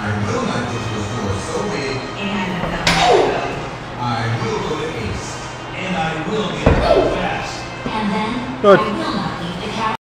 I will not go to a store so big. And I will go to Ace. And I will get it out fast. then Good. I will not